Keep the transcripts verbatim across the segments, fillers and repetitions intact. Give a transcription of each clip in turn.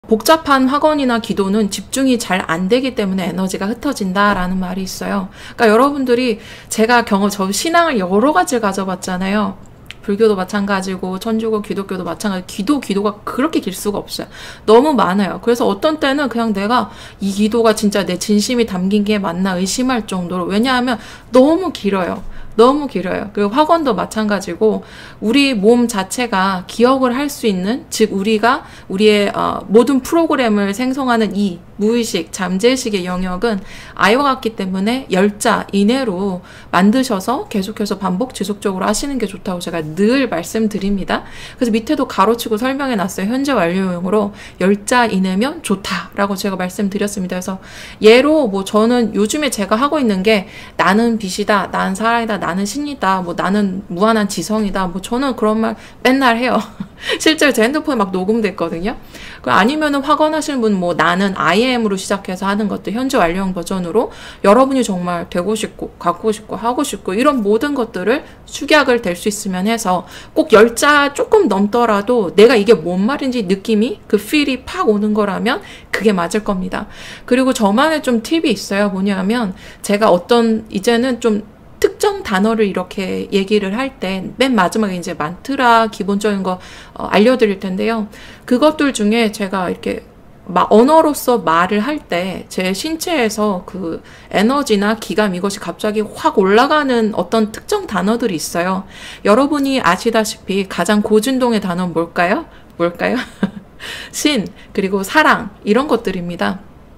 복잡한 화건이나 기도는 집중이 잘 안 되기 때문에 에너지가 흩어진다라는 말이 있어요. 그러니까 여러분들이 제가 경험, 저 신앙을 여러 가지를 가져봤잖아요. 불교도 마찬가지고 천주교, 기독교도 마찬가지. 기도, 기도가 그렇게 길 수가 없어요. 너무 많아요. 그래서 어떤 때는 그냥 내가 이 기도가 진짜 내 진심이 담긴 게 맞나 의심할 정도로. 왜냐하면 너무 길어요. 너무 길어요. 그리고 화건도 마찬가지고 우리 몸 자체가 기억을 할 수 있는, 즉 우리가 우리의 어, 모든 프로그램을 생성하는 이 무의식, 잠재의식의 영역은 아이와 같기 때문에 열자 이내로 만드셔서 계속해서 반복 지속적으로 하시는 게 좋다고 제가 늘 말씀드립니다. 그래서 밑에도 가로치고 설명해 놨어요. 현재 완료형으로 열자 이내면 좋다라고 제가 말씀드렸습니다. 그래서 예로 뭐 저는 요즘에 제가 하고 있는 게 나는 빛이다, 나는 사랑이다, 나는 신이다, 뭐 나는 무한한 지성이다, 뭐 저는 그런 말 맨날 해요. 실제로 제 핸드폰에 막 녹음됐거든요. 아니면은 확언하시는 분 뭐 나는 I am으로 시작해서 하는 것도 현재 완료형 버전으로 여러분이 정말 되고 싶고 갖고 싶고 하고 싶고 이런 모든 것들을 축약을 될 수 있으면 해서 꼭 열자 조금 넘더라도 내가 이게 뭔 말인지 느낌이 그 필이 팍 오는 거라면 그게 맞을 겁니다. 그리고 저만의 좀 팁이 있어요. 뭐냐면 제가 어떤 이제는 좀 특정 단어를 이렇게 얘기를 할 때 맨 마지막에 이제 만트라 기본적인 거 어, 알려드릴 텐데요. 그것들 중에 제가 이렇게 마, 언어로서 말을 할 때 제 신체에서 그 에너지나 기감 이것이 갑자기 확 올라가는 어떤 특정 단어들이 있어요. 여러분이 아시다시피 가장 고진동의 단어는 뭘까요? 뭘까요? 신, 그리고 사랑 이런 것들입니다.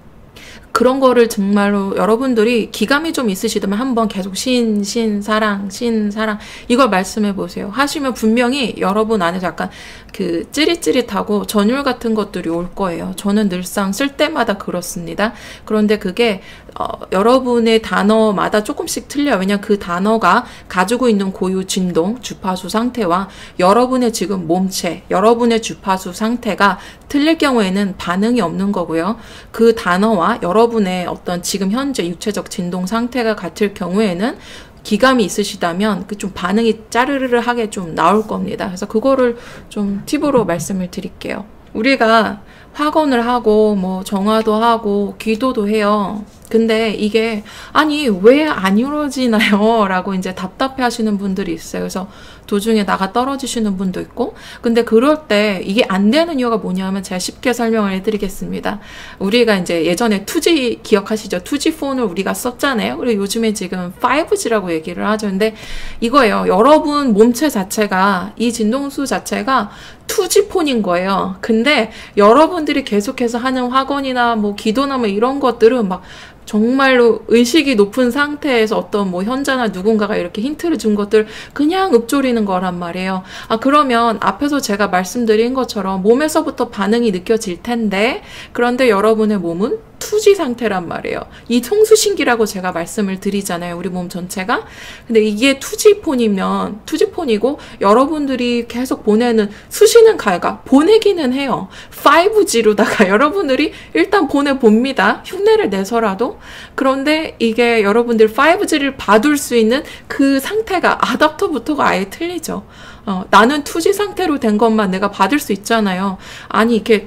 그런 거를 정말로 여러분들이 기감이 좀 있으시다면 한번 계속 신, 신, 사랑, 신, 사랑 이걸 말씀해 보세요. 하시면 분명히 여러분 안에서 약간 그 찌릿찌릿하고 전율 같은 것들이 올 거예요. 저는 늘상 쓸 때마다 그렇습니다. 그런데 그게 어, 여러분의 단어마다 조금씩 틀려요. 왜냐하면 그 단어가 가지고 있는 고유 진동, 주파수 상태와 여러분의 지금 몸체, 여러분의 주파수 상태가 틀릴 경우에는 반응이 없는 거고요. 그 단어와 여러분의 어떤 지금 현재 육체적 진동 상태가 같을 경우에는 기감이 있으시다면 그 좀 반응이 짜르르르하게 좀 나올 겁니다. 그래서 그거를 좀 팁으로 말씀을 드릴게요. 우리가 확언을 하고 뭐 정화도 하고 기도도 해요. 근데 이게 아니 왜 안 이루어지나요? 라고 이제 답답해 하시는 분들이 있어요. 그래서 도중에 나가 떨어지시는 분도 있고, 근데 그럴 때 이게 안 되는 이유가 뭐냐면 제가 쉽게 설명을 해드리겠습니다. 우리가 이제 예전에 투지 기억하시죠? 투지 폰을 우리가 썼잖아요. 그리고 요즘에 지금 파이브지라고 얘기를 하죠. 근데 이거예요. 여러분 몸체 자체가 이 진동수 자체가 투지 폰인 거예요. 근데 여러분들이 계속해서 하는 확언이나 뭐 기도나 뭐 이런 것들은 막 정말로 의식이 높은 상태에서 어떤 뭐 현자나 누군가가 이렇게 힌트를 준 것들 그냥 읊조리는 거란 말이에요. 아 그러면 앞에서 제가 말씀드린 것처럼 몸에서부터 반응이 느껴질 텐데 그런데 여러분의 몸은 투지 상태란 말이에요. 이 통수신기라고 제가 말씀을 드리잖아요. 우리 몸 전체가. 근데 이게 투지폰이면 투지폰이고 여러분들이 계속 보내는 수시는 가가 보내기는 해요. 파이브지로다가 여러분들이 일단 보내봅니다. 흉내를 내서라도. 그런데 이게 여러분들 파이브지를 받을 수 있는 그 상태가 아답터부터가 아예 틀리죠. 어, 나는 투지 상태로 된 것만 내가 받을 수 있잖아요. 아니 이렇게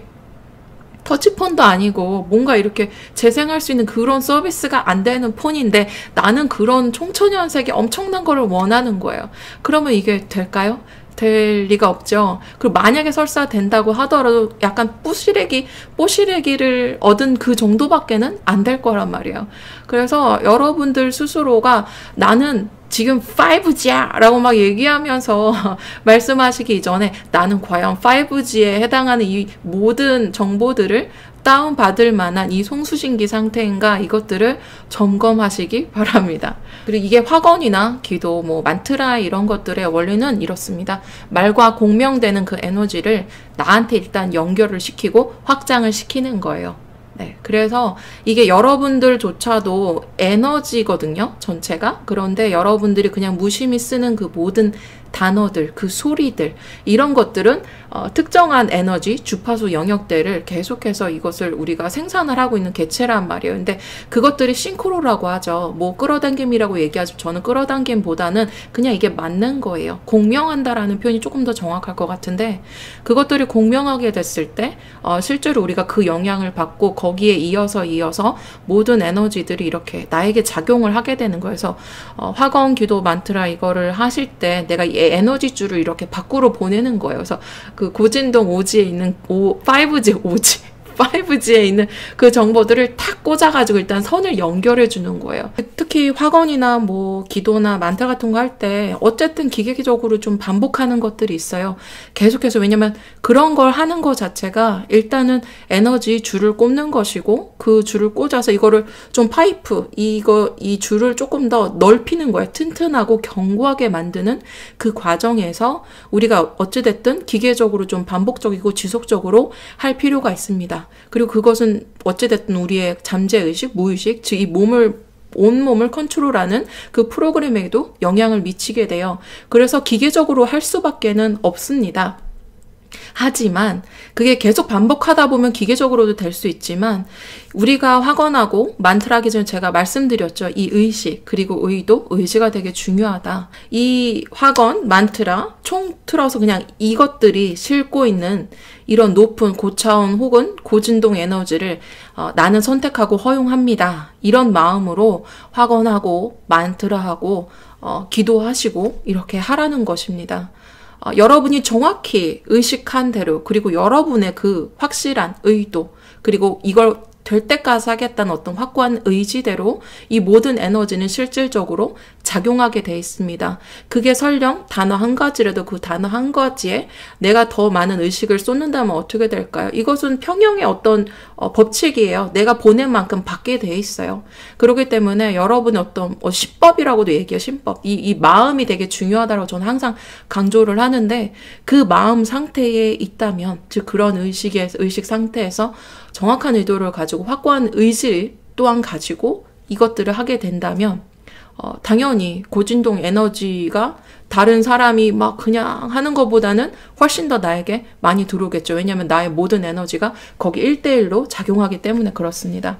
터치폰도 아니고 뭔가 이렇게 재생할 수 있는 그런 서비스가 안 되는 폰인데 나는 그런 총천연색의 엄청난 거를 원하는 거예요. 그러면 이게 될까요? 될 리가 없죠. 그리고 만약에 설사 된다고 하더라도 약간 뿌시래기, 뽀시래기를 얻은 그 정도밖에는 안 될 거란 말이에요. 그래서 여러분들 스스로가 나는 지금 파이브지야 라고 막 얘기하면서 말씀하시기 이전에 나는 과연 파이브지에 해당하는 이 모든 정보들을 다운받을 만한 이 송수신기 상태인가 이것들을 점검하시기 바랍니다. 그리고 이게 확언이나 기도, 뭐 만트라 이런 것들의 원리는 이렇습니다. 말과 공명되는 그 에너지를 나한테 일단 연결을 시키고 확장을 시키는 거예요. 네, 그래서 이게 여러분들조차도 에너지거든요, 전체가. 그런데 여러분들이 그냥 무심히 쓰는 그 모든 단어들, 그 소리들, 이런 것들은 어, 특정한 에너지, 주파수 영역대를 계속해서 이것을 우리가 생산을 하고 있는 개체란 말이에요. 근데 그것들이 싱크로라고 하죠. 뭐 끌어당김이라고 얘기하죠. 저는 끌어당김보다는 그냥 이게 맞는 거예요. 공명한다라는 표현이 조금 더 정확할 것 같은데, 그것들이 공명하게 됐을 때 어, 실제로 우리가 그 영향을 받고 거기에 이어서 이어서 모든 에너지들이 이렇게 나에게 작용을 하게 되는 거예요. 그래서 어, 화건, 기도, 만트라 이거를 하실 때 내가 이 에너지 줄을 이렇게 밖으로 보내는 거예요. 그래서 그 고진동 오지에 있는 오, 파이브지 오지 파이브지에 있는 그 정보들을 탁 꽂아가지고 일단 선을 연결해 주는 거예요. 특히 화건이나 뭐 기도나 만타 같은 거 할 때 어쨌든 기계적으로 좀 반복하는 것들이 있어요. 계속해서. 왜냐면 그런 걸 하는 것 자체가 일단은 에너지 줄을 꼽는 것이고, 그 줄을 꽂아서 이거를 좀 파이프, 이거 이 줄을 조금 더 넓히는 거예요. 튼튼하고 견고하게 만드는 그 과정에서 우리가 어찌됐든 기계적으로 좀 반복적이고 지속적으로 할 필요가 있습니다. 그리고 그것은 어찌됐든 우리의 잠재의식, 무의식, 즉 이 몸을 온몸을 컨트롤하는 그 프로그램에도 영향을 미치게 돼요. 그래서 기계적으로 할 수밖에는 없습니다. 하지만 그게 계속 반복하다 보면 기계적으로도 될 수 있지만, 우리가 화건하고 만트라 하기 전에 제가 말씀드렸죠. 이 의식, 그리고 의도, 의지가 되게 중요하다. 이 화건, 만트라 총 틀어서 그냥 이것들이 싣고 있는 이런 높은 고차원 혹은 고진동 에너지를 어, 나는 선택하고 허용합니다. 이런 마음으로 화건하고 만트라하고 어, 기도하시고 이렇게 하라는 것입니다. 어, 여러분이 정확히 의식한 대로, 그리고 여러분의 그 확실한 의도, 그리고 이걸 될 때까지 하겠다는 어떤 확고한 의지대로 이 모든 에너지는 실질적으로 작용하게 돼 있습니다. 그게 설령 단어 한 가지라도 그 단어 한 가지에 내가 더 많은 의식을 쏟는다면 어떻게 될까요? 이것은 평형의 어떤 어, 법칙이에요. 내가 보낸 만큼 받게 돼 있어요. 그렇기 때문에 여러분의 어떤 어, 신법이라고도 얘기해요. 신법. 이, 이 마음이 되게 중요하다고 저는 항상 강조를 하는데, 그 마음 상태에 있다면, 즉 그런 의식의 의식 상태에서 정확한 의도를 가지고 확고한 의지 또한 가지고 이것들을 하게 된다면 어, 당연히 고진동 에너지가 다른 사람이 막 그냥 하는 것보다는 훨씬 더 나에게 많이 들어오겠죠. 왜냐하면 나의 모든 에너지가 거기 일대일로 작용하기 때문에 그렇습니다.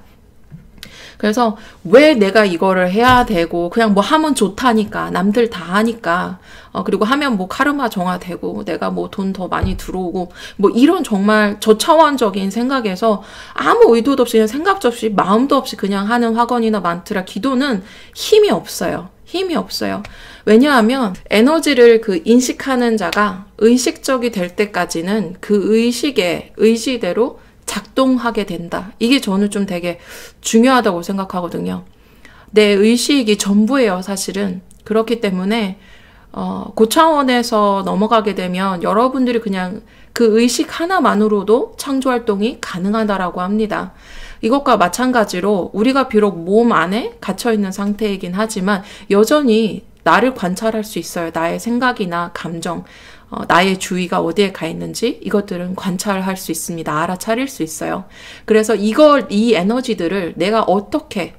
그래서 왜 내가 이거를 해야 되고, 그냥 뭐 하면 좋다니까, 남들 다 하니까, 어, 그리고 하면 뭐 카르마 정화되고, 내가 뭐 돈 더 많이 들어오고, 뭐 이런 정말 저차원적인 생각에서 아무 의도도 없이, 그냥 생각도 없이, 마음도 없이 그냥 하는 화건이나 만트라, 기도는 힘이 없어요. 힘이 없어요. 왜냐하면 에너지를 그 인식하는 자가 의식적이 될 때까지는 그 의식의 의지대로 작동하게 된다. 이게 저는 좀 되게 중요하다고 생각하거든요. 내 의식이 전부예요, 사실은. 그렇기 때문에 어, 고차원에서 넘어가게 되면 여러분들이 그냥 그 의식 하나만으로도 창조활동이 가능하다라고 합니다. 이것과 마찬가지로 우리가 비록 몸 안에 갇혀있는 상태이긴 하지만 여전히 나를 관찰할 수 있어요. 나의 생각이나 감정, 어, 나의 주의가 어디에 가 있는지 이것들은 관찰할 수 있습니다. 알아차릴 수 있어요. 그래서 이걸, 이 에너지들을 내가 어떻게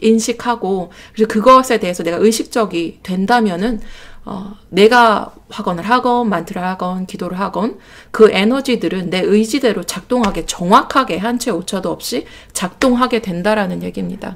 인식하고, 그리고 그것에 대해서 내가 의식적이 된다면은 어, 내가 화건을 하건 만트를 하건 기도를 하건 그 에너지들은 내 의지대로 작동하게, 정확하게 한 채 오차도 없이 작동하게 된다라는 얘기입니다.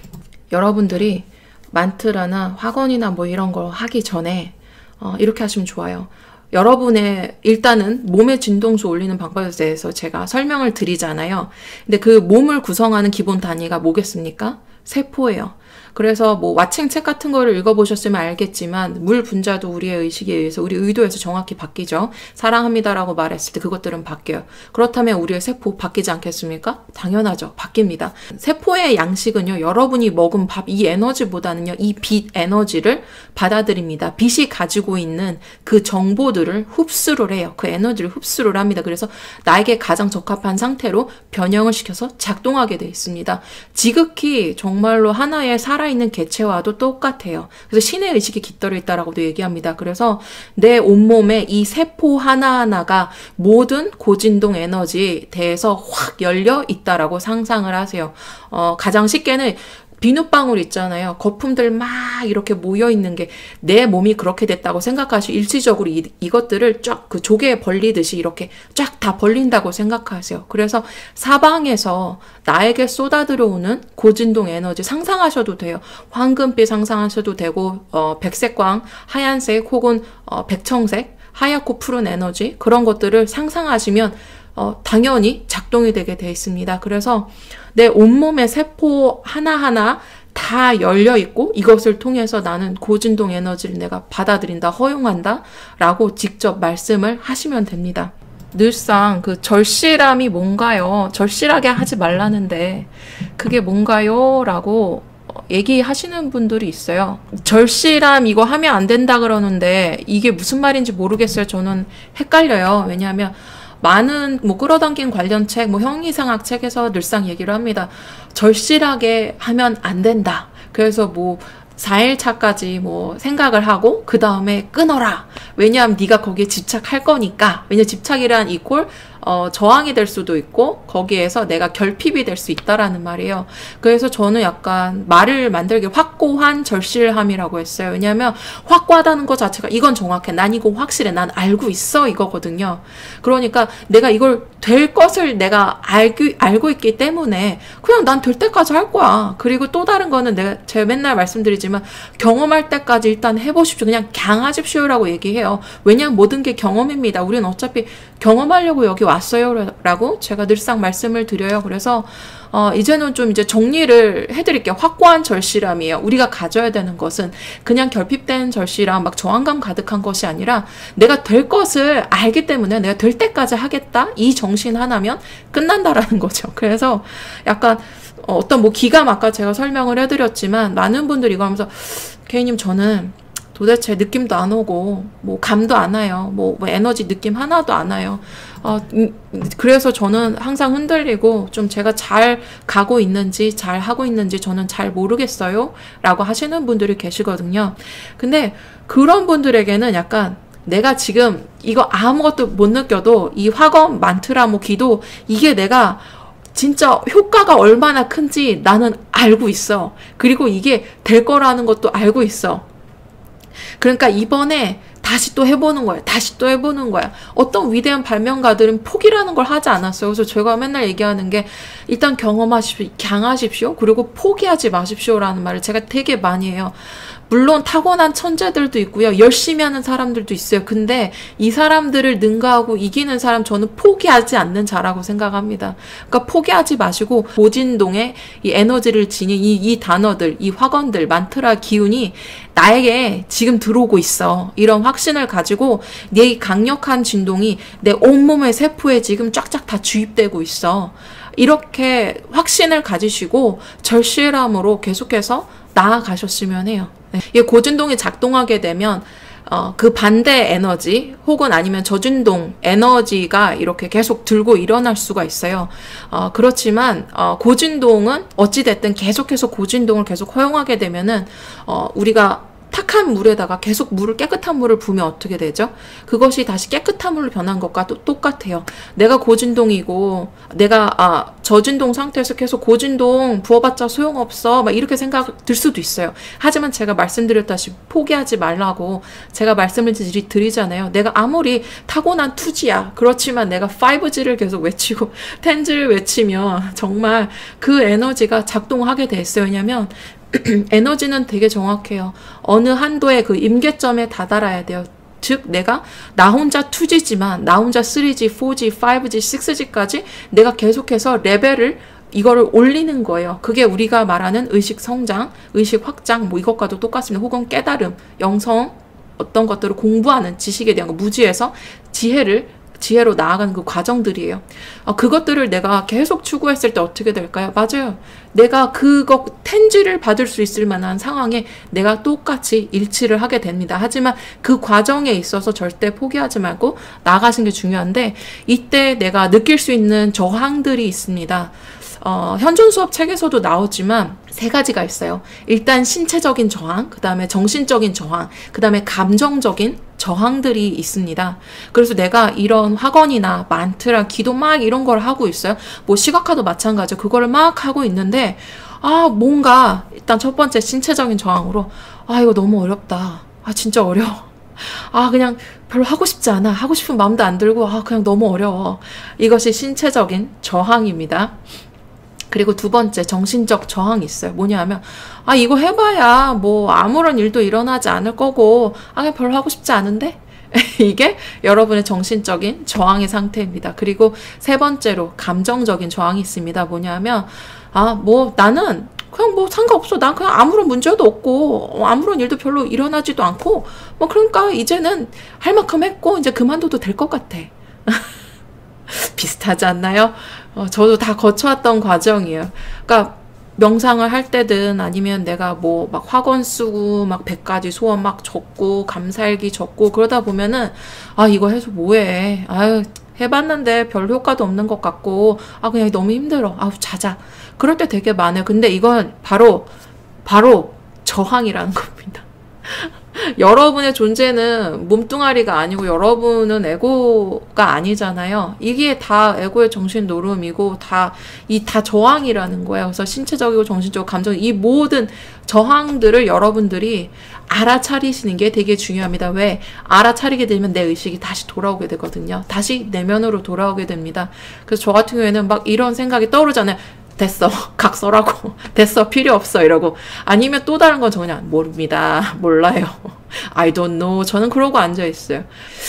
여러분들이 만트라나 화건이나 뭐 이런 거 하기 전에 어, 이렇게 하시면 좋아요. 여러분의 일단은 몸의 진동수 올리는 방법에 대해서 제가 설명을 드리잖아요. 근데 그 몸을 구성하는 기본 단위가 뭐겠습니까? 세포예요. 그래서 뭐 와칭 책 같은 거를 읽어보셨으면 알겠지만 물 분자도 우리의 의식에 의해서, 우리 의도에서 정확히 바뀌죠. 사랑합니다라고 말했을 때 그것들은 바뀌어요. 그렇다면 우리의 세포 바뀌지 않겠습니까? 당연하죠. 바뀝니다. 세포의 양식은요, 여러분이 먹은 밥, 이 에너지보다는요, 이 빛 에너지를 받아들입니다. 빛이 가지고 있는 그 정보들을 흡수를 해요. 그 에너지를 흡수를 합니다. 그래서 나에게 가장 적합한 상태로 변형을 시켜서 작동하게 돼 있습니다. 지극히 정말로 하나의 살아있는 개체와도 똑같아요. 그래서 신의 의식이 깃들어 있다라고도 얘기합니다. 그래서 내 온몸에 이 세포 하나하나가 모든 고진동 에너지에 대해서 확 열려 있다라고 상상을 하세요. 어, 가장 쉽게는 비눗방울 있잖아요. 거품들 막 이렇게 모여있는 게 내 몸이 그렇게 됐다고 생각하시고 일시적으로 이, 이것들을 쫙 그 조개 벌리듯이 이렇게 쫙 다 벌린다고 생각하세요. 그래서 사방에서 나에게 쏟아 들어오는 고진동 에너지 상상하셔도 돼요. 황금빛 상상하셔도 되고 어, 백색광, 하얀색 혹은 어, 백청색, 하얗고 푸른 에너지 그런 것들을 상상하시면 어, 당연히 작동이 되게 돼 있습니다. 그래서 내 온몸의 세포 하나하나 다 열려 있고 이것을 통해서 나는 고진동 에너지를 내가 받아들인다, 허용한다 라고 직접 말씀을 하시면 됩니다. 늘상 그 절실함이 뭔가요? 절실하게 하지 말라는데 그게 뭔가요? 라고 얘기하시는 분들이 있어요. 절실함 이거 하면 안 된다 그러는데 이게 무슨 말인지 모르겠어요. 저는 헷갈려요. 왜냐하면 많은 뭐 끌어당긴 관련 책, 뭐 형이상학 책에서 늘상 얘기를 합니다. 절실하게 하면 안 된다. 그래서 뭐 사 일 차까지 뭐 생각을 하고 그 다음에 끊어라. 왜냐하면 네가 거기에 집착할 거니까. 왜냐면 집착이란 이꼴 어, 저항이 될 수도 있고 거기에서 내가 결핍이 될 수 있다라는 말이에요. 그래서 저는 약간 말을 만들기 확고한 절실함이라고 했어요. 왜냐하면 확고하다는 것 자체가 이건 정확해. 난 이거 확실해. 난 알고 있어. 이거거든요. 그러니까 내가 이걸 될 것을 내가 알고, 알고 있기 때문에 그냥 난 될 때까지 할 거야. 그리고 또 다른 거는 내가 제가 맨날 말씀드리지만 경험할 때까지 일단 해보십시오. 그냥 강하십시오라고 얘기해요. 왜냐하면 모든 게 경험입니다. 우리는 어차피 경험하려고 여기 왔어요 라고 제가 늘상 말씀을 드려요. 그래서 어, 이제는 좀 이제 정리를 해드릴게요. 확고한 절실함이에요. 우리가 가져야 되는 것은 그냥 결핍된 절실함, 막 저항감 가득한 것이 아니라 내가 될 것을 알기 때문에 내가 될 때까지 하겠다. 이 정신 하나면 끝난다라는 거죠. 그래서 약간 어, 어떤 뭐 기감 아까 제가 설명을 해드렸지만 많은 분들이 이거 하면서 케이님 저는 도대체 느낌도 안 오고 뭐 감도 안 와요. 뭐, 뭐 에너지 느낌 하나도 안 와요. 어, 음, 그래서 저는 항상 흔들리고 좀 제가 잘 가고 있는지 잘 하고 있는지 저는 잘 모르겠어요 라고 하시는 분들이 계시거든요. 근데 그런 분들에게는 약간 내가 지금 이거 아무것도 못 느껴도 이 화검 만트라 뭐 기도 이게 내가 진짜 효과가 얼마나 큰지 나는 알고 있어. 그리고 이게 될 거라는 것도 알고 있어. 그러니까 이번에 다시 또 해보는 거야. 다시 또 해보는 거야. 어떤 위대한 발명가들은 포기라는 걸 하지 않았어요. 그래서 제가 맨날 얘기하는 게 일단 경험하십시오. 강하십시오. 그리고 포기하지 마십시오라는 말을 제가 되게 많이 해요. 물론 타고난 천재들도 있고요. 열심히 하는 사람들도 있어요. 근데 이 사람들을 능가하고 이기는 사람 저는 포기하지 않는 자라고 생각합니다. 그러니까 포기하지 마시고 고진동의 이 에너지를 지닌 이, 이 단어들, 이 화건들, 만트라 기운이 나에게 지금 들어오고 있어. 이런 확신을 가지고 내 강력한 진동이 내 온몸의 세포에 지금 쫙쫙 다 주입되고 있어. 이렇게 확신을 가지시고 절실함으로 계속해서 나아가셨으면 해요. 네. 이 고진동이 작동하게 되면 어, 그 반대 에너지 혹은 아니면 저진동 에너지가 이렇게 계속 들고 일어날 수가 있어요. 어, 그렇지만 어, 고진동은 어찌됐든 계속해서 고진동을 계속 허용하게 되면은 어, 우리가 탁한 물에다가 계속 물을 깨끗한 물을 부으면 어떻게 되죠? 그것이 다시 깨끗한 물로 변한 것과 또 똑같아요. 내가 고진동이고 내가 아 저진동 상태에서 계속 고진동 부어봤자 소용없어 막 이렇게 생각 들 수도 있어요. 하지만 제가 말씀드렸다시피 포기하지 말라고 제가 말씀을 드리, 드리잖아요. 내가 아무리 타고난 투지야. 그렇지만 내가 파이브지를 계속 외치고 텐지를 외치면 정말 그 에너지가 작동하게 돼 있어요. 왜냐면 에너지는 되게 정확해요. 어느 한도의 그 임계점에 다다라야 돼요. 즉 내가 나 혼자 투지지만 나 혼자 쓰리지, 포지, 파이브지, 식스지까지 내가 계속해서 레벨을 이거를 올리는 거예요. 그게 우리가 말하는 의식 성장, 의식 확장 뭐 이것과도 똑같습니다. 혹은 깨달음, 영성 어떤 것들을 공부하는 지식에 대한 거 무지에서 지혜를 지혜로 나아가는 그 과정들이에요. 어, 그것들을 내가 계속 추구했을 때 어떻게 될까요? 맞아요. 내가 그거 텐지를 받을 수 있을 만한 상황에 내가 똑같이 일치를 하게 됩니다. 하지만 그 과정에 있어서 절대 포기하지 말고 나아가시는 게 중요한데, 이때 내가 느낄 수 있는 저항들이 있습니다. 어, 현존 수업 책에서도 나오지만 세 가지가 있어요. 일단 신체적인 저항, 그 다음에 정신적인 저항, 그 다음에 감정적인 저항들이 있습니다. 그래서 내가 이런 학원이나 만트라, 기도 막 이런 걸 하고 있어요. 뭐 시각화도 마찬가지죠. 그거를 막 하고 있는데, 아, 뭔가 일단 첫 번째 신체적인 저항으로, 아, 이거 너무 어렵다. 아, 진짜 어려워. 아, 그냥 별로 하고 싶지 않아. 하고 싶은 마음도 안 들고, 아, 그냥 너무 어려워. 이것이 신체적인 저항입니다. 그리고 두 번째 정신적 저항이 있어요. 뭐냐 하면, 아, 이거 해봐야 뭐 아무런 일도 일어나지 않을 거고, 아, 그냥 별로 하고 싶지 않은데? 이게 여러분의 정신적인 저항의 상태입니다. 그리고 세 번째로 감정적인 저항이 있습니다. 뭐냐 하면, 아, 뭐 나는 그냥 뭐 상관없어. 난 그냥 아무런 문제도 없고, 아무런 일도 별로 일어나지도 않고, 뭐 그러니까 이제는 할 만큼 했고, 이제 그만둬도 될 것 같아. 비슷하지 않나요? 어, 저도 다 거쳐왔던 과정이에요. 그러니까 명상을 할 때든 아니면 내가 뭐 막 학원 쓰고 막 백 가지 소원 막 적고 감사일기 적고 그러다 보면은, 아, 이거 해서 뭐해. 아유, 해봤는데 별 효과도 없는 것 같고, 아, 그냥 너무 힘들어. 아우, 자자. 그럴 때 되게 많아요. 근데 이건 바로 바로 저항이라는 겁니다. 여러분의 존재는 몸뚱아리가 아니고 여러분은 에고가 아니잖아요. 이게 다 에고의 정신 노름이고 다 이 다 저항이라는 거예요. 그래서 신체적이고 정신적이고 감정, 이 모든 저항들을 여러분들이 알아차리시는 게 되게 중요합니다. 왜? 알아차리게 되면 내 의식이 다시 돌아오게 되거든요. 다시 내면으로 돌아오게 됩니다. 그래서 저 같은 경우에는 막 이런 생각이 떠오르잖아요. 됐어. 각서라고. 됐어. 필요 없어. 이러고. 아니면 또 다른 건 저 그냥 모릅니다. 몰라요. I don't know. 저는 그러고 앉아있어요.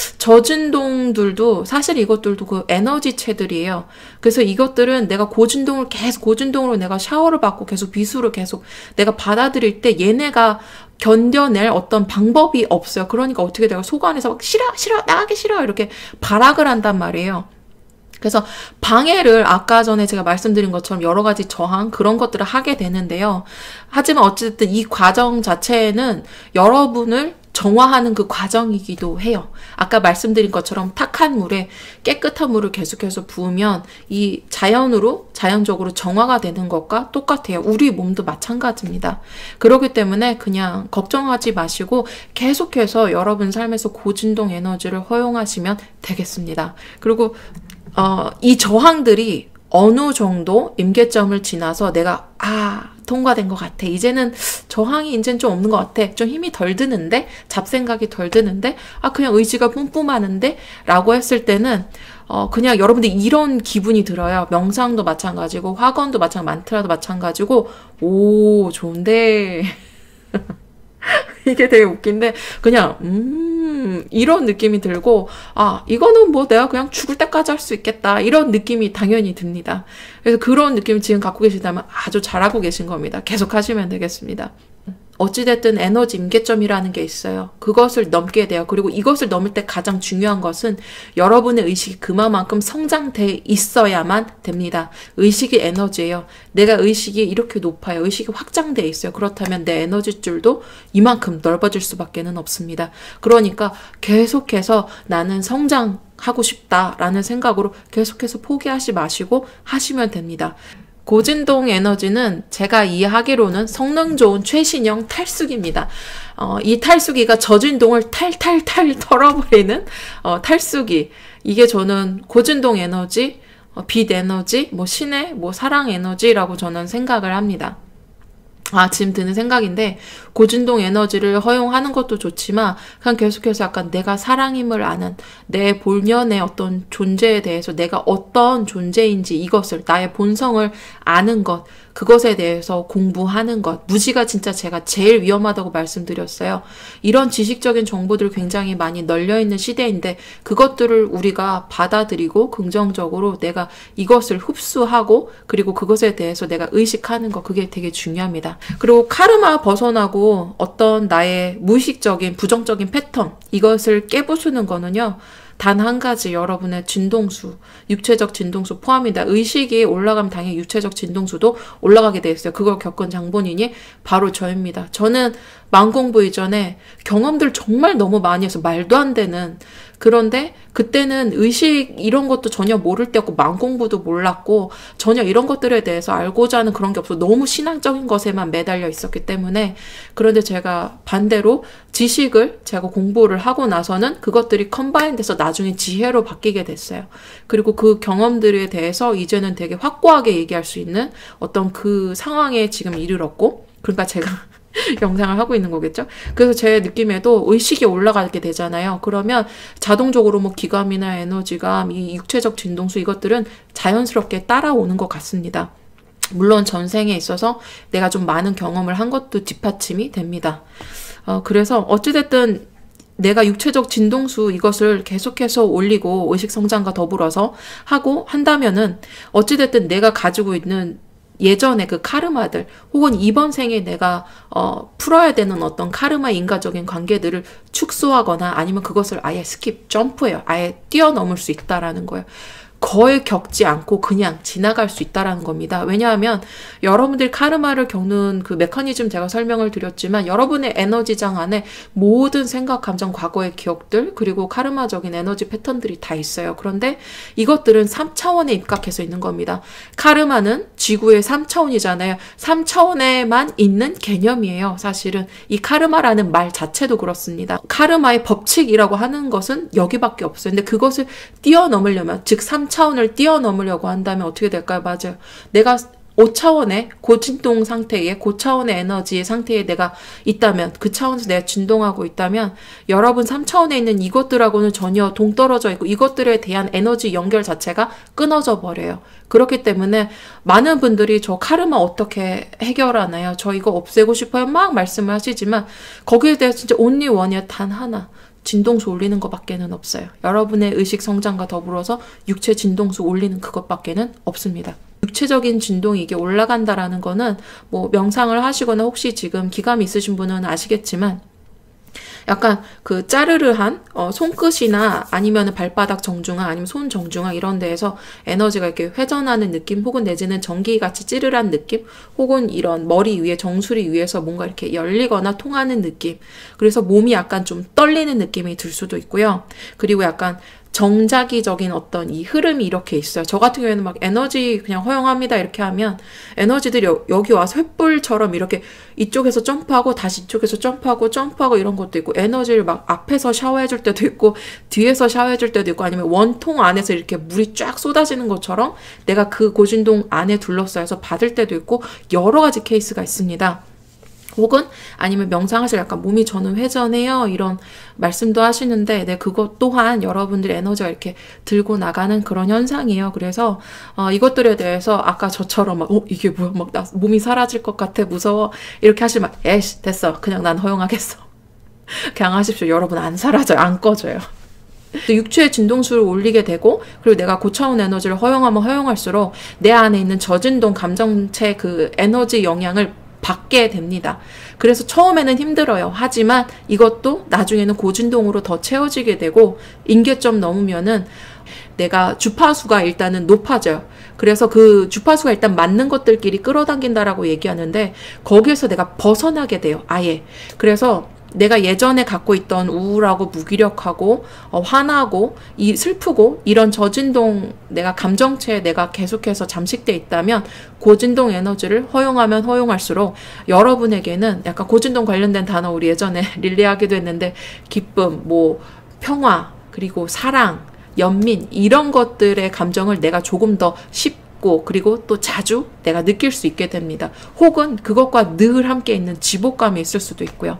저진동들도 사실 이것들도 그 에너지체들이에요. 그래서 이것들은 내가 고진동을 계속 고진동으로 내가 샤워를 받고 계속 비수를 계속 내가 받아들일 때 얘네가 견뎌낼 어떤 방법이 없어요. 그러니까 어떻게 내가 속 안에서 막 싫어 싫어 나가기 싫어 이렇게 발악을 한단 말이에요. 그래서 방해를 아까 전에 제가 말씀드린 것처럼 여러 가지 저항 그런 것들을 하게 되는데요. 하지만 어쨌든 이 과정 자체는 여러분을 정화하는 그 과정이기도 해요. 아까 말씀드린 것처럼 탁한 물에 깨끗한 물을 계속해서 부으면 이 자연으로 자연적으로 정화가 되는 것과 똑같아요. 우리 몸도 마찬가지입니다. 그렇기 때문에 그냥 걱정하지 마시고 계속해서 여러분 삶에서 고진동 에너지를 허용하시면 되겠습니다. 그리고 어, 이 저항들이 어느 정도 임계점을 지나서 내가 아 통과된 것 같아. 이제는 저항이 이제는 좀 없는 것 같아. 좀 힘이 덜 드는데 잡생각이 덜 드는데 아 그냥 의지가 뿜뿜하는데 라고 했을 때는 어 그냥 여러분들이 이런 기분이 들어요. 명상도 마찬가지고 학원도 마찬가지고 만트라도 마찬가지고 오 좋은데 이게 되게 웃긴데 그냥 음 이런 느낌이 들고 아 이거는 뭐 내가 그냥 죽을 때까지 할 수 있겠다 이런 느낌이 당연히 듭니다. 그래서 그런 느낌 지금 갖고 계시다면 아주 잘하고 계신 겁니다. 계속 하시면 되겠습니다. 어찌됐든 에너지 임계점이라는 게 있어요. 그것을 넘게 돼요. 그리고 이것을 넘을 때 가장 중요한 것은 여러분의 의식이 그만큼 성장돼 있어야만 됩니다. 의식이 에너지예요. 내가 의식이 이렇게 높아요. 의식이 확장돼 있어요. 그렇다면 내 에너지줄도 이만큼 넓어질 수밖에는 없습니다. 그러니까 계속해서 나는 성장하고 싶다라는 생각으로 계속해서 포기하지 마시고 하시면 됩니다. 고진동 에너지는 제가 이해하기로는 성능 좋은 최신형 탈수기입니다. 어, 이 탈수기가 저진동을 탈탈탈 털어버리는 어, 탈수기. 이게 저는 고진동 에너지, 어, 빛 에너지, 뭐 신의 뭐 사랑 에너지라고 저는 생각을 합니다. 아, 지금 드는 생각인데 고진동 에너지를 허용하는 것도 좋지만 그냥 계속해서 약간 내가 사랑임을 아는 내 본연의 어떤 존재에 대해서 내가 어떤 존재인지 이것을 나의 본성을 아는 것 그것에 대해서 공부하는 것 무지가 진짜 제가 제일 위험하다고 말씀드렸어요. 이런 지식적인 정보들 굉장히 많이 널려있는 시대인데 그것들을 우리가 받아들이고 긍정적으로 내가 이것을 흡수하고 그리고 그것에 대해서 내가 의식하는 것 그게 되게 중요합니다. 그리고 카르마 벗어나고 어떤 나의 무의식적인 부정적인 패턴 이것을 깨부수는 거는요. 단 한 가지 여러분의 진동수, 육체적 진동수 포함이다. 의식이 올라가면 당연히 육체적 진동수도 올라가게 돼 있어요. 그걸 겪은 장본인이 바로 저입니다. 저는 마음공부 이전에 경험들 정말 너무 많이 해서 말도 안 되는, 그런데 그때는 의식 이런 것도 전혀 모를 때였고 마음공부도 몰랐고 전혀 이런 것들에 대해서 알고자 하는 그런 게 없어 너무 신앙적인 것에만 매달려 있었기 때문에. 그런데 제가 반대로 지식을 제가 공부를 하고 나서는 그것들이 컴바인 돼서 나중에 지혜로 바뀌게 됐어요. 그리고 그 경험들에 대해서 이제는 되게 확고하게 얘기할 수 있는 어떤 그 상황에 지금 이르렀고, 그러니까 제가 영상을 하고 있는 거겠죠. 그래서 제 느낌에도 의식이 올라가게 되잖아요. 그러면 자동적으로 뭐 기감이나 에너지감, 이 육체적 진동수 이것들은 자연스럽게 따라오는 것 같습니다. 물론 전생에 있어서 내가 좀 많은 경험을 한 것도 뒷받침이 됩니다. 어, 그래서 어찌됐든 내가 육체적 진동수 이것을 계속해서 올리고 의식 성장과 더불어서 하고 한다면은 어찌됐든 내가 가지고 있는 예전에 그 카르마들 혹은 이번 생에 내가 어, 풀어야 되는 어떤 카르마 인과적인 관계들을 축소하거나 아니면 그것을 아예 스킵, 점프해요. 아예 뛰어넘을 수 있다라는 거예요. 거의 겪지 않고 그냥 지나갈 수 있다라는 겁니다. 왜냐하면 여러분들이 카르마를 겪는 그 메커니즘 제가 설명을 드렸지만 여러분의 에너지장 안에 모든 생각, 감정, 과거의 기억들 그리고 카르마적인 에너지 패턴들이 다 있어요. 그런데 이것들은 삼 차원에 입각해서 있는 겁니다. 카르마는 지구의 삼 차원이잖아요. 삼 차원에만 있는 개념이에요. 사실은 이 카르마라는 말 자체도 그렇습니다. 카르마의 법칙이라고 하는 것은 여기밖에 없어요. 근데 그것을 뛰어넘으려면 즉 삼 차원을 뛰어넘으려고 한다면 어떻게 될까요? 맞아요. 내가 오 차원의 고진동 상태에 고차원의 에너지의 상태에 내가 있다면 그 차원에서 내가 진동하고 있다면 여러분 삼 차원에 있는 이것들하고는 전혀 동떨어져 있고 이것들에 대한 에너지 연결 자체가 끊어져 버려요. 그렇기 때문에 많은 분들이 저 카르마 어떻게 해결하나요? 저 이거 없애고 싶어요. 막 말씀을 하시지만 거기에 대해서 진짜 only one이야. 단 하나. 진동수 올리는 것밖에는 없어요. 여러분의 의식 성장과 더불어서 육체 진동수 올리는 그것밖에는 없습니다. 육체적인 진동이 이게 올라간다라는 거는 뭐 명상을 하시거나 혹시 지금 기감이 있으신 분은 아시겠지만 약간 그 짜르르한 어, 손끝이나 아니면 발바닥 정중앙 아니면 손 정중앙 이런 데에서 에너지가 이렇게 회전하는 느낌 혹은 내지는 전기같이 찌르란 느낌 혹은 이런 머리 위에 정수리 위에서 뭔가 이렇게 열리거나 통하는 느낌. 그래서 몸이 약간 좀 떨리는 느낌이 들 수도 있고요. 그리고 약간 정자기적인 어떤 이 흐름이 이렇게 있어요. 저 같은 경우에는 막 에너지 그냥 허용합니다 이렇게 하면 에너지들이 여, 여기 와서 횃불처럼 이렇게 이쪽에서 점프하고 다시 이쪽에서 점프하고 점프하고 이런 것도 있고 에너지를 막 앞에서 샤워해줄 때도 있고 뒤에서 샤워해줄 때도 있고 아니면 원통 안에서 이렇게 물이 쫙 쏟아지는 것처럼 내가 그 고진동 안에 둘러싸여서 받을 때도 있고 여러 가지 케이스가 있습니다. 혹은 아니면 명상하실 약간 몸이 저는 회전해요 이런 말씀도 하시는데 네, 그것 또한 여러분들의 에너지가 이렇게 들고 나가는 그런 현상이에요. 그래서 어, 이것들에 대해서 아까 저처럼 막 어, 이게 뭐야 막 나 몸이 사라질 것 같아 무서워 이렇게 하시면 에이씨 됐어 그냥 난 허용하겠어 그냥 하십시오. 여러분 안 사라져요. 안 꺼져요. 육체의 진동수를 올리게 되고 그리고 내가 고차원 에너지를 허용하면 허용할수록 내 안에 있는 저진동 감정체 그 에너지 영향을 받게 됩니다. 그래서 처음에는 힘들어요. 하지만 이것도 나중에는 고진동으로 더 채워지게 되고 임계점 넘으면은 내가 주파수가 일단은 높아져요. 그래서 그 주파수가 일단 맞는 것들끼리 끌어당긴다라고 얘기하는데 거기에서 내가 벗어나게 돼요. 아예. 그래서 내가 예전에 갖고 있던 우울하고 무기력하고 어, 화나고 이 슬프고 이런 저진동 내가 감정체에 내가 계속해서 잠식돼 있다면 고진동 에너지를 허용하면 허용할수록 여러분에게는 약간 고진동 관련된 단어 우리 예전에 릴레이하기도 했는데 기쁨, 뭐 평화, 그리고 사랑, 연민 이런 것들의 감정을 내가 조금 더 쉽고 그리고 또 자주 내가 느낄 수 있게 됩니다. 혹은 그것과 늘 함께 있는 지복감이 있을 수도 있고요.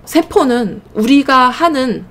세포는 우리가 하는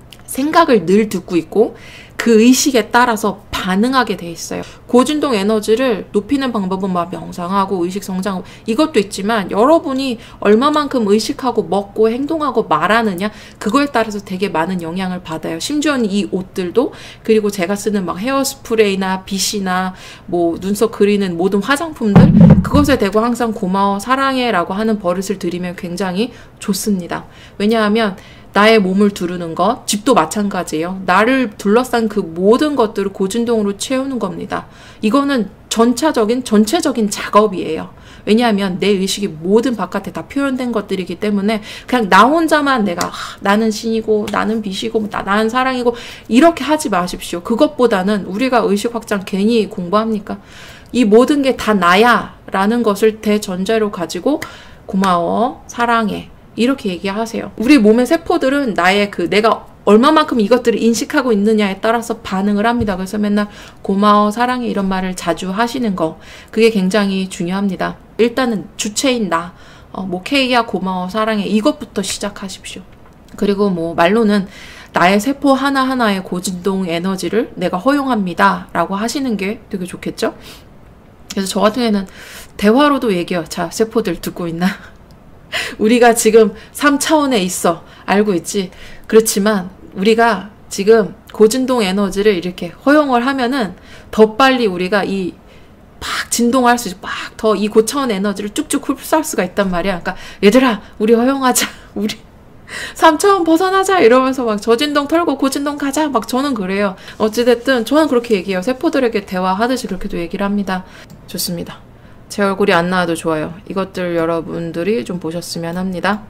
생각을 늘 듣고 있고 그 의식에 따라서 반응하게 돼 있어요. 고진동 에너지를 높이는 방법은 막 명상하고 의식 성장 이것도 있지만 여러분이 얼마만큼 의식하고 먹고 행동하고 말하느냐 그거에 따라서 되게 많은 영향을 받아요. 심지어는 이 옷들도 그리고 제가 쓰는 막 헤어스프레이나 빗이나 뭐 눈썹 그리는 모든 화장품들 그것에 대고 항상 고마워 사랑해 라고 하는 버릇을 들이면 굉장히 좋습니다. 왜냐하면 나의 몸을 두르는 것, 집도 마찬가지예요. 나를 둘러싼 그 모든 것들을 고진동으로 채우는 겁니다. 이거는 전차적인, 전체적인 작업이에요. 왜냐하면 내 의식이 모든 바깥에 다 표현된 것들이기 때문에 그냥 나 혼자만 내가 하, 나는 신이고 나는 빛이고 나, 나는 사랑이고 이렇게 하지 마십시오. 그것보다는 우리가 의식 확장 괜히 공부합니까? 이 모든 게 다 나야 라는 것을 대전제로 가지고 고마워, 사랑해 이렇게 얘기하세요. 우리 몸의 세포들은 나의 그 내가 얼마만큼 이것들을 인식하고 있느냐에 따라서 반응을 합니다. 그래서 맨날 고마워, 사랑해 이런 말을 자주 하시는 거 그게 굉장히 중요합니다. 일단은 주체인 나, 어, 뭐 K야 고마워, 사랑해 이것부터 시작하십시오. 그리고 뭐 말로는 나의 세포 하나하나의 고진동 에너지를 내가 허용합니다 라고 하시는 게 되게 좋겠죠? 그래서 저 같은 경우에는 대화로도 얘기해요. 자, 세포들 듣고 있나? 우리가 지금 삼 차원에 있어. 알고 있지? 그렇지만 우리가 지금 고진동 에너지를 이렇게 허용을 하면은 더 빨리 우리가 이 막 진동할 수 있고 막 더 이 고차원 에너지를 쭉쭉 흡수할 수가 있단 말이야. 그러니까 얘들아 우리 허용하자. 우리 삼 차원 벗어나자 이러면서 막 저진동 털고 고진동 가자 막 저는 그래요. 어찌됐든 저는 그렇게 얘기해요. 세포들에게 대화하듯이 그렇게도 얘기를 합니다. 좋습니다. 제 얼굴이 안 나와도 좋아요. 이것들 여러분들이 좀 보셨으면 합니다.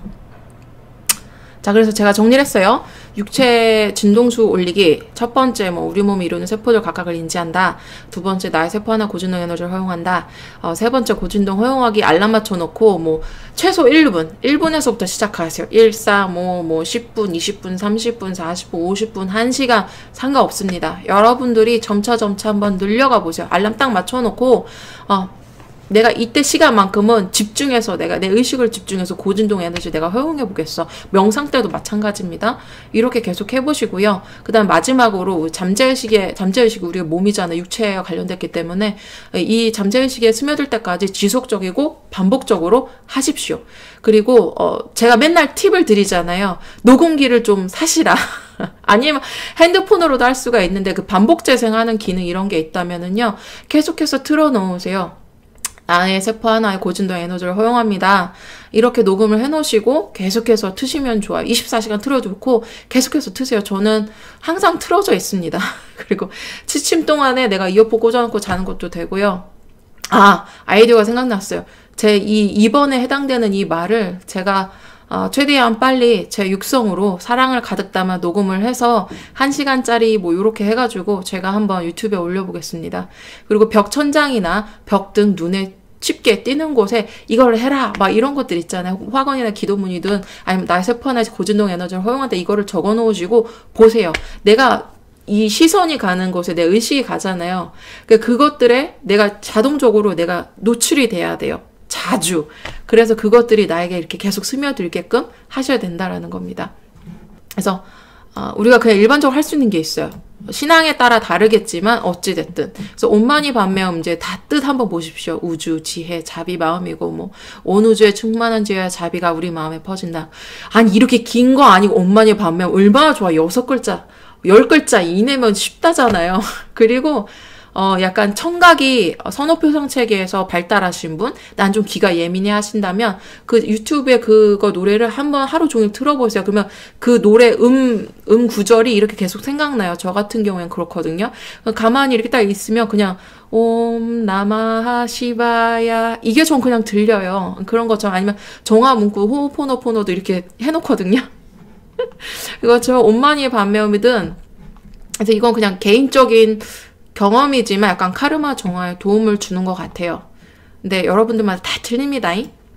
자, 그래서 제가 정리를 했어요. 육체 진동수 올리기. 첫 번째, 뭐, 우리 몸이 이루는 세포들 각각을 인지한다. 두 번째, 나의 세포 하나 고진동 에너지를 허용한다. 어, 세 번째, 고진동 허용하기 알람 맞춰놓고, 뭐, 최소 일 분, 일 분에서부터 시작하세요. 일, 사, 뭐, 뭐, 십 분, 이십 분, 삼십 분, 사십 분, 오십 분, 한 시간, 상관없습니다. 여러분들이 점차 점차 한번 늘려가 보세요. 알람 딱 맞춰놓고, 어, 내가 이때 시간만큼은 집중해서 내가 내 의식을 집중해서 고진동 에너지 내가 허용해 보겠어. 명상 때도 마찬가지입니다. 이렇게 계속 해보시고요. 그 다음 마지막으로 잠재의식에 잠재의식이 우리가 몸이잖아요. 육체와 관련됐기 때문에 이 잠재의식에 스며들 때까지 지속적이고 반복적으로 하십시오. 그리고 어 제가 맨날 팁을 드리잖아요. 녹음기를 좀 사시라. 아니면 핸드폰으로도 할 수가 있는데 그 반복 재생하는 기능 이런 게 있다면은요. 계속해서 틀어놓으세요. 나의 세포 하나의 고진동 에너지를 허용합니다. 이렇게 녹음을 해놓으시고 계속해서 트시면 좋아요. 이십사 시간 틀어놓고 계속해서 트세요. 저는 항상 틀어져 있습니다. 그리고 취침 동안에 내가 이어폰 꽂아놓고 자는 것도 되고요. 아, 아이디어가 생각났어요. 제 이 이번에 해당되는 이 말을 제가 어, 최대한 빨리 제 육성으로 사랑을 가득 담아 녹음을 해서 한 시간짜리 뭐 요렇게 해가지고 제가 한번 유튜브에 올려보겠습니다. 그리고 벽 천장이나 벽 등 눈에 쉽게 띄는 곳에 이걸 해라 막 이런 것들 있잖아요. 화관이나 기도문이든 아니면 나의 세포 하나의 고진동 에너지를 허용한다 이거를 적어 놓으시고 보세요. 내가 이 시선이 가는 곳에 내 의식이 가잖아요. 그러니까 그것들에 내가 자동적으로 내가 노출이 돼야 돼요. 자주. 그래서 그것들이 나에게 이렇게 계속 스며들게끔 하셔야 된다라는 겁니다. 그래서 어, 우리가 그냥 일반적으로 할 수 있는 게 있어요. 신앙에 따라 다르겠지만 어찌됐든. 그래서 온만이 반매음 이제 다 뜻 한번 보십시오. 우주, 지혜, 자비, 마음이고 뭐 온 우주에 충만한 지혜와 자비가 우리 마음에 퍼진다. 아니 이렇게 긴 거 아니고 온만이 반매음 얼마나 좋아. 여섯 글자, 열 글자 이내면 쉽다잖아요. 그리고 어, 약간 청각이 선호표상 체계에서 발달하신 분, 난 좀 귀가 예민해 하신다면, 그 유튜브에 그거 노래를 한번 하루 종일 틀어보세요. 그러면 그 노래 음, 음 구절이 이렇게 계속 생각나요. 저 같은 경우엔 그렇거든요. 가만히 이렇게 딱 있으면 그냥, 옴, 나마하, 시바야. 이게 전 그냥 들려요. 그런 것처럼 아니면 정화 문구, 호호포노포노도 이렇게 해놓거든요. 이것처럼 온마니의 반매음이든, 그래서 이건 그냥 개인적인 경험이지만 약간 카르마 정화에 도움을 주는 것 같아요. 근데 여러분들마다 다 틀립니다.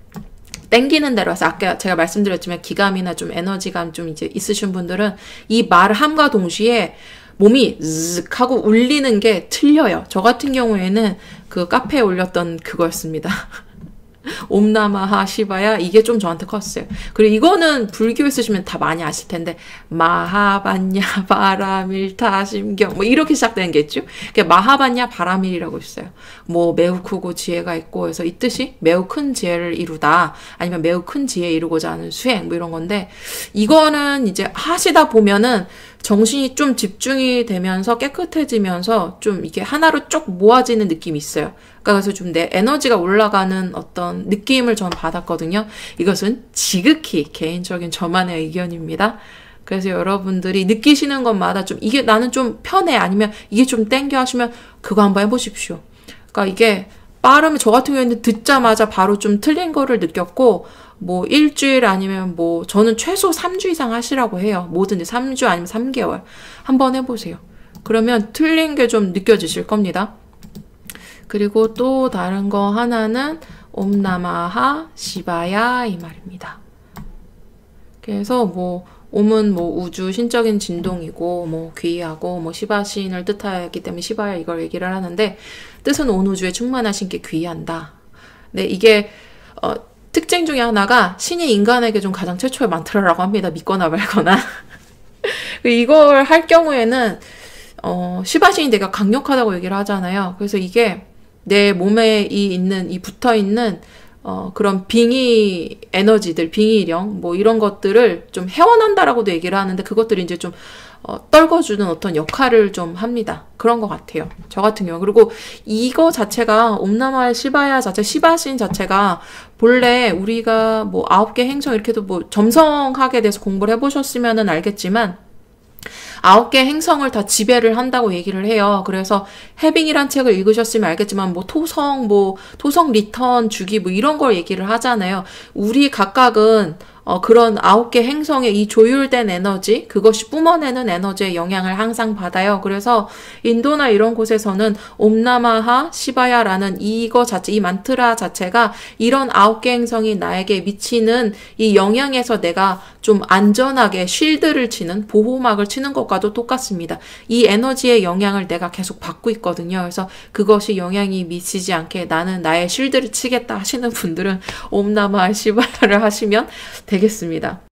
땡기는 대로 해서 아까 제가 말씀드렸지만 기감이나 좀 에너지감 좀 이제 있으신 분들은 이 말함과 동시에 몸이 즈익 하고 울리는 게 틀려요. 저 같은 경우에는 그 카페에 올렸던 그거였습니다. 옴나마하 시바야 이게 좀 저한테 컸어요. 그리고 이거는 불교에 쓰시면 다 많이 아실 텐데 마하반야 바라밀타 심경 뭐 이렇게 시작되는 게 있죠. 마하반야 바라밀이라고 있어요. 뭐 매우 크고 지혜가 있고 그래서 이 뜻이 매우 큰 지혜를 이루다 아니면 매우 큰 지혜 이루고자 하는 수행 뭐 이런 건데 이거는 이제 하시다 보면은 정신이 좀 집중이 되면서 깨끗해지면서 좀 이게 하나로 쭉 모아지는 느낌이 있어요. 그러니까 그래서 좀 내 에너지가 올라가는 어떤 느낌을 전 받았거든요. 이것은 지극히 개인적인 저만의 의견입니다. 그래서 여러분들이 느끼시는 것마다 좀 이게 나는 좀 편해 아니면 이게 좀 땡겨 하시면 그거 한번 해보십시오. 그러니까 이게 빠르면 저 같은 경우에는 듣자마자 바로 좀 틀린 거를 느꼈고 뭐 일주일 아니면 뭐 저는 최소 삼 주 이상 하시라고 해요. 뭐든지 삼 주 아니면 삼 개월 한번 해보세요. 그러면 틀린 게 좀 느껴지실 겁니다. 그리고 또 다른 거 하나는 옴나마하 시바야 이 말입니다. 그래서 뭐 옴은 뭐 우주 신적인 진동이고 뭐 귀하고 뭐 시바 신을 뜻하기 때문에 시바야 이걸 얘기를 하는데 뜻은 온 우주에 충만하신 게 귀한다. 네, 이게 어, 특징 중에 하나가 신이 인간에게 좀 가장 최초의 만트라라고 합니다. 믿거나 말거나. 이걸 할 경우에는 어, 시바신이 되게 강력하다고 얘기를 하잖아요. 그래서 이게 내 몸에 이 있는 이 붙어 있는 어, 그런 빙의 에너지들, 빙의령, 뭐 이런 것들을 좀 해원한다라고도 얘기를 하는데 그것들이 이제 좀 어, 떨궈주는 어떤 역할을 좀 합니다. 그런 것 같아요. 저 같은 경우. 그리고 이거 자체가 옴나마의 시바야 자체, 시바신 자체가 본래 우리가 뭐 아홉 개 행성 이렇게도 뭐 점성학에 대해서 공부를 해보셨으면은 알겠지만 아홉 개 행성을 다 지배를 한다고 얘기를 해요. 그래서 해빙이란 책을 읽으셨으면 알겠지만 뭐 토성, 뭐 토성 리턴 주기 뭐 이런 걸 얘기를 하잖아요. 우리 각각은 어, 그런 아홉 개 행성의 이 조율된 에너지, 그것이 뿜어내는 에너지의 영향을 항상 받아요. 그래서 인도나 이런 곳에서는 옴나마하 시바야라는 이거 자체, 이 만트라 자체가 이런 아홉 개 행성이 나에게 미치는 이 영향에서 내가 좀 안전하게 쉴드를 치는, 보호막을 치는 것과도 똑같습니다. 이 에너지의 영향을 내가 계속 받고 있거든요. 그래서 그것이 영향이 미치지 않게 나는 나의 쉴드를 치겠다 하시는 분들은 옴나마하 시바야를 하시면 되겠습니다.